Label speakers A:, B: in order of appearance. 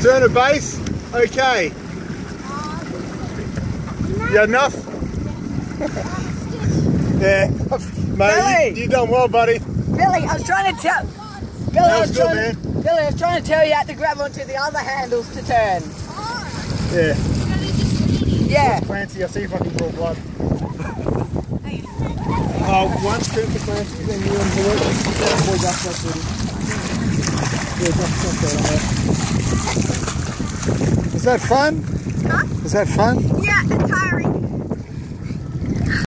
A: Turn a base. Okay. You had enough? Yeah. Mate, you done well, buddy.
B: Billy, I was trying to tell... Billy, I was trying to tell you to grab onto the other handles to turn.
A: Yeah.
B: Yeah.
A: Clancy, I'll see if I can draw blood. One strip to Clancy, then you and Blue. Boy, that's ready. Yeah, that's Is that fun?
C: Huh?
A: Is that fun?
C: Yeah, it's tiring.